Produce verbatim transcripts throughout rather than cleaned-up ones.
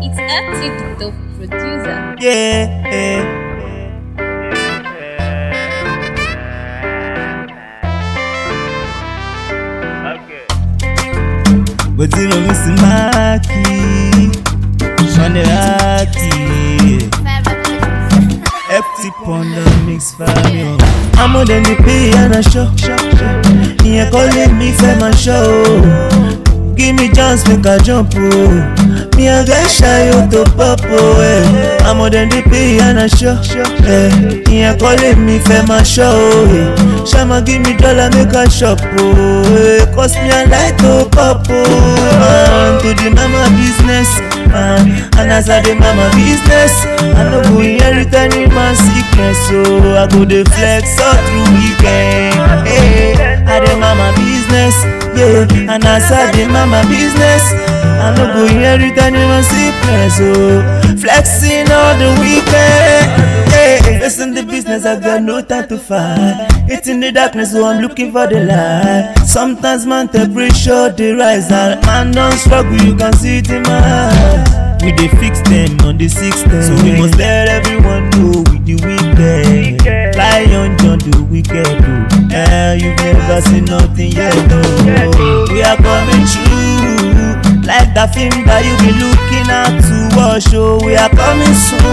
It's F T, the dope producer. Yeah. Bottino Mister Maki, Manderaki, F T on the mix fire. I'm more than the pay and a show. He ain't calling me for my show. Give me chance, make a jump, oh. Me a get shy out to pop, oh, eh. I'm more than the pay and a show, eh. He ain't calling me for my show, eh. Shama give me dollar, make a shop, oh, eh. Cost me a light to pop, oh. Man, to the mama business, man. And as I the mama business, I no go inherit any man sickness, so I go the flex all through weekend, eh. I the mama business, yeah. And as I the mama business, I no go inherit anyone sickness, oh. Flexing all the weekend, hey. Listen the business, I got no time to fight. It's in the darkness, so I'm looking for the light. Sometimes man temperature they rise, and man don't struggle, you can see it in my eyes. We dey fix them on the sixth, so we must let everyone know we the wicked. Lion John the wicked, oh. Eh, you've never seen nothing yet, oh. We are coming true, like that film that you be looking at to watch, oh. We are coming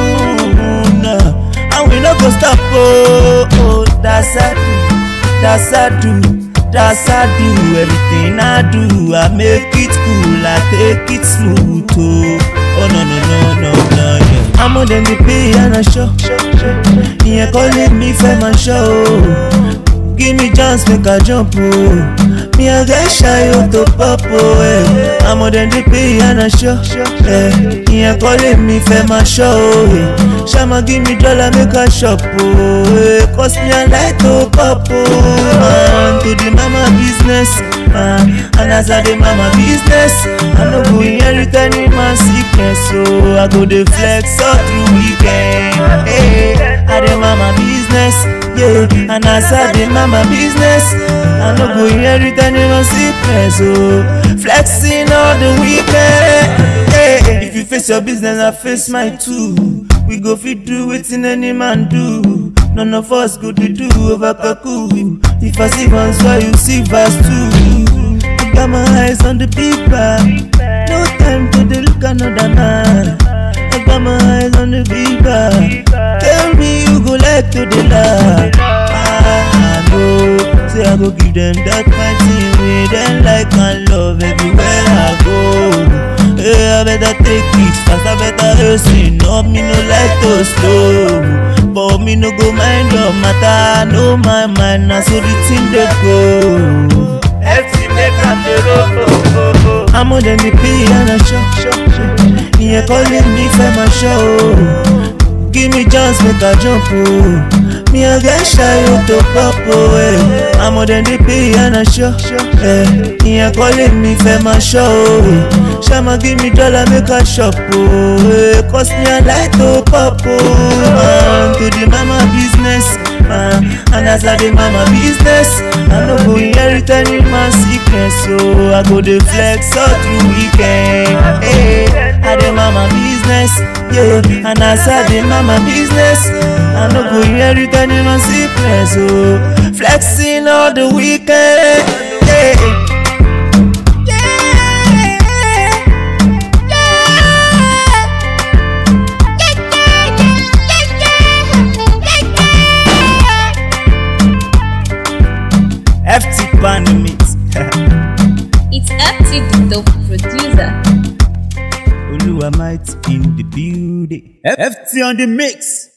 soon, and we no go stop, oh, oh. That's I do, that's I do, that's I do. Everything I do, I make it cool, I take it smooth, oh. Oh no no no no no, yeah. I'm more than the pay and a show. He ain't calling me for my show. Give me chance, make a jump, oh. Me a get shy out to pop, oh, eh. I'm more than the pay and a show, eh. He ain't calling me for my show, eh. Shama give me dollar, make a shop, oh, eh. Cost me a light to pop, oh. Man, to the mama business, man. And as I the mama business, I no go inherit any man sickness, so I go the flex all through weekend, eh. I the mama business, yeah. And as I the mama business, I no go inherit anyone sickness, oh. Flexing all the weekend, hey. If you face your business, I face mine too. We go fit do wetin any man do. None of us go to do over kaku. If I see one, so you see verse two. I got my eyes on the paper, no time to dey look another man. I got my eyes on the paper. Tell me you go like to the love. I know, say I go give them that kind thing with them like my love everywhere I go. Hey, I better take it fast, I better hustle. No, me no like to slow, but me no go mind your matter. I know my mind, now so the thing they go. F T make a zero. I'm more than the pay and a show. He ain't calling me for my show. Give me chance, make a jump, oh. Me a get shy out to pop, oh, eh. I'm more than the pay and a show, eh. He ain't calling me for my show, eh. Shama give me dollar, make a shop, oh, eh. Cost me a light to pop, oh. Man, to the mama business, man. And as I the mama business, I no go inherit any man sickness, so I go the flex all through weekend, eh. I the mama business, yeah. And as I the mama business, I no go inherit any man sickness, so flexing all the weekend, yeah. F T Pandemics. It's F T, the dope producer. Oluwa might in the building. F T on the mix.